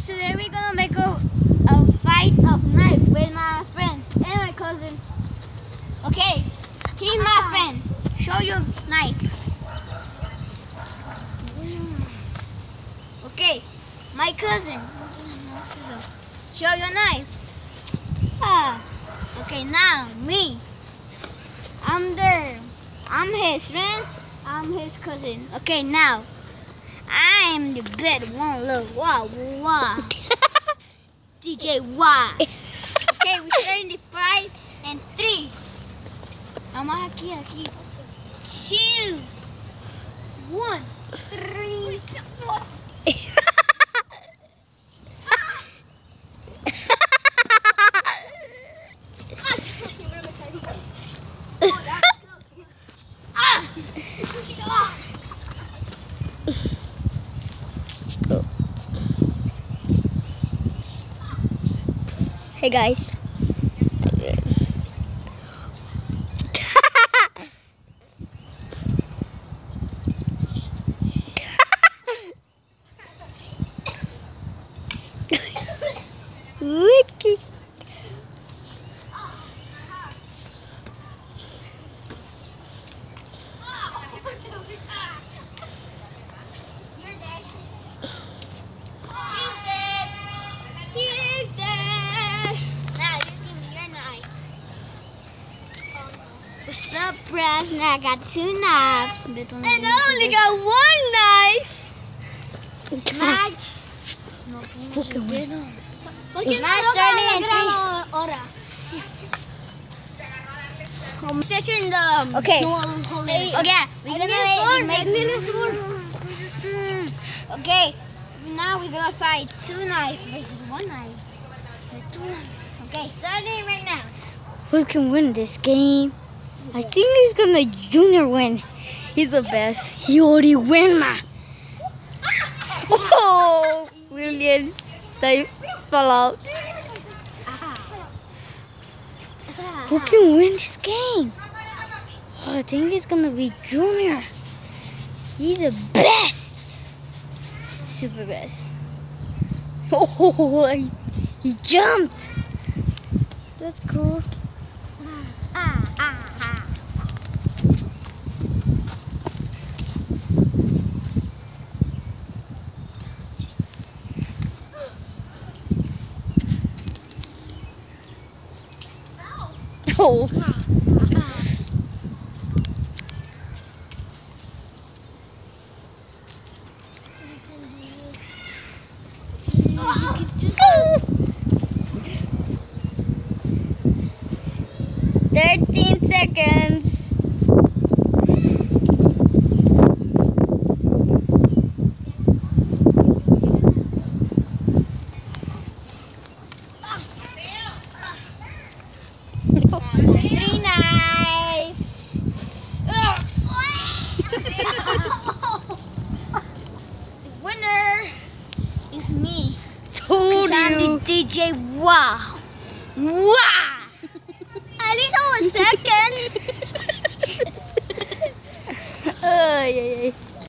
today we're gonna make a fight of knife with my friends and my cousin. Okay, he's my friend. Show your knife. Okay, my cousin. Show your knife. Okay, now me. I'm there. I'm his friend. I'm his cousin. Okay, now I'm the better one. Look, wow. DJ Y. Okay, we're starting the fight in 3. Vamos aquí. 2, 1, 3. Hey guys. Wiki. What's up, Brass? Now I got 2 knives. And I only got 1 knife. Match. Who can win? Match starting in 3. Session the Okay. Okay. We're gonna make. Okay. Now we're gonna fight 2 knives versus 1 knife. Okay, starting right now. Who can win this game? I think he's gonna Junior win. He's the best. He already win, ma. Oh, Williams, they fell out. Who can win this game? Oh, I think it's gonna be Junior. He's the best. Super best. Oh, he jumped. That's cool. Oh. "13 seconds. Three knives. The winner is me. Told I'm the you. DJ Wow. At least I was second. Ay, ay, ay.